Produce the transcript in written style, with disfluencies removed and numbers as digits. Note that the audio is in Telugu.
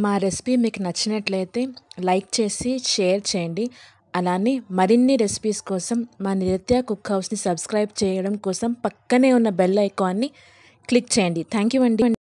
మా రెసిపీ మీకు నచ్చినట్లయితే లైక్ చేసి షేర్ చేయండి. అలానే మరిన్ని రెసిపీస్ కోసం మా నిత్య కుక్ హౌస్ని సబ్స్క్రైబ్ చేయడం కోసం పక్కనే ఉన్న బెల్ ఐకాన్ని క్లిక్ చేయండి. థ్యాంక్ యూ అండి.